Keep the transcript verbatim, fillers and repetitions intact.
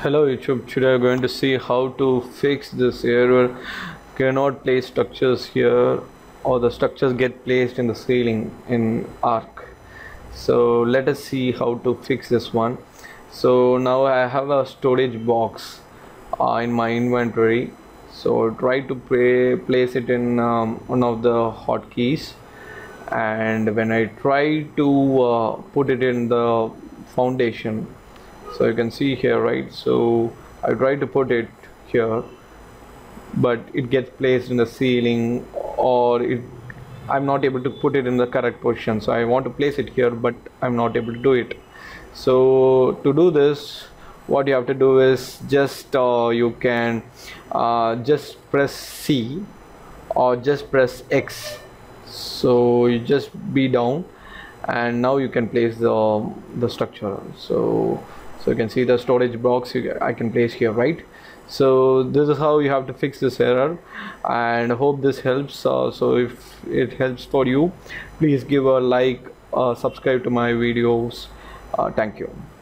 Hello YouTube, today we are going to see how to fix this error. Cannot place structures here, or the structures get placed in the ceiling in Arc. So let us see how to fix this one. So now I have a storage box uh, in my inventory. So try to play, place it in um, one of the hotkeys, and when I try to uh, put it in the foundation, so you can see here, right? So I try to put it here, but it gets placed in the ceiling, or it I'm not able to put it in the correct position. So I want to place it here, but I'm not able to do it. So to do this, what you have to do is just uh, you can uh, just press C or just press X. So you just be down, and now you can place the the structure. So so you can see the storage box I can place here, right? So this is how you have to fix this error, and hope this helps. Uh, so if it helps for you, please give a like, uh, subscribe to my videos. Uh, thank you.